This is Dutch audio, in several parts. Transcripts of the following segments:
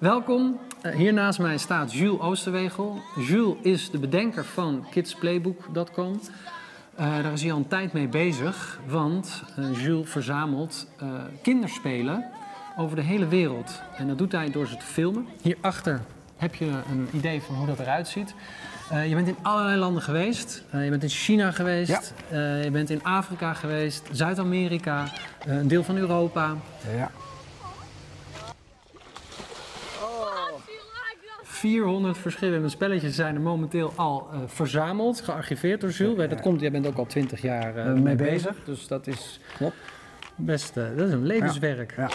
Welkom. Hier naast mij staat Jules Oosterwegel. Jules is de bedenker van kidsplaybook.com. Daar is hij al een tijd mee bezig, want Jules verzamelt kinderspelen over de hele wereld. En dat doet hij door ze te filmen. Hierachter heb je een idee van hoe dat eruit ziet. Je bent in allerlei landen geweest. Je bent in China geweest. Ja. Je bent in Afrika geweest, Zuid-Amerika, een deel van Europa. Ja. 400 verschillende spelletjes zijn er momenteel al verzameld, gearchiveerd door Jules. Dat komt, jij bent ook al 20 jaar mee bezig. Dus dat is best dat is een levenswerk. Ja.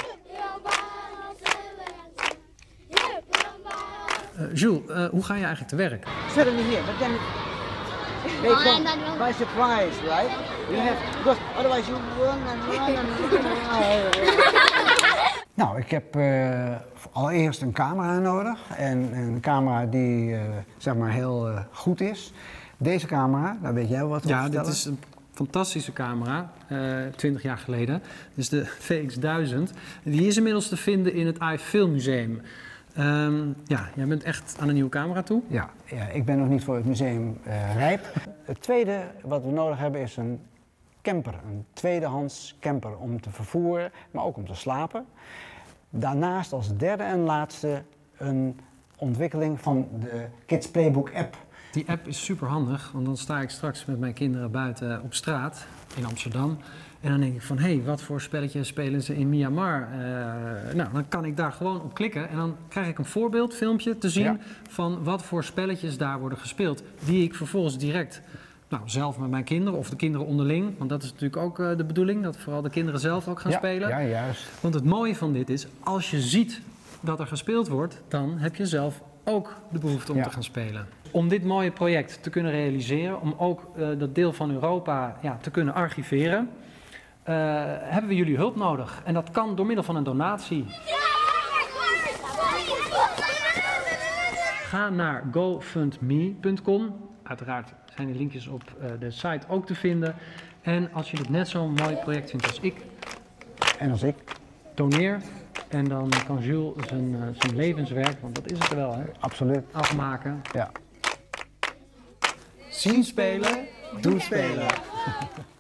Jules, hoe ga je eigenlijk te werk? Certainly here, but then they come by surprise, right? You have, because otherwise you run and run and run. Nou, ik heb allereerst een camera nodig en een camera die zeg maar heel goed is. Deze camera, daar weet jij wel wat van vertellen. Ja, dit is een fantastische camera, 20 jaar geleden. Dit is de VX1000. Die is inmiddels te vinden in het iFilm Museum. Ja, jij bent echt aan een nieuwe camera toe? Ja, ik ben nog niet voor het museum rijp. Het tweede wat we nodig hebben is een camper, een tweedehands camper om te vervoeren, maar ook om te slapen. Daarnaast als derde en laatste een ontwikkeling van de Kids Playbook app. Die app is super handig, want dan sta ik straks met mijn kinderen buiten op straat in Amsterdam. En dan denk ik van, hé, wat voor spelletjes spelen ze in Myanmar? Nou, dan kan ik daar gewoon op klikken en dan krijg ik een voorbeeldfilmpje te zien van wat voor spelletjes daar worden gespeeld. Die ik vervolgens direct, nou, zelf met mijn kinderen of de kinderen onderling, want dat is natuurlijk ook de bedoeling, dat vooral de kinderen zelf ook gaan spelen. Ja, juist. Want het mooie van dit is, als je ziet dat er gespeeld wordt, dan heb je zelf ook de behoefte om te gaan spelen. Om dit mooie project te kunnen realiseren, om ook dat deel van Europa te kunnen archiveren, hebben we jullie hulp nodig. En dat kan door middel van een donatie. Ga naar gofundme.com. Uiteraard zijn de linkjes op de site ook te vinden. En als je dit net zo'n mooi project vindt als ik, en als ik, doneer. En dan kan Jules zijn levenswerk, want dat is het wel, hè? Absoluut. Afmaken. Ja. Zien spelen, doen spelen.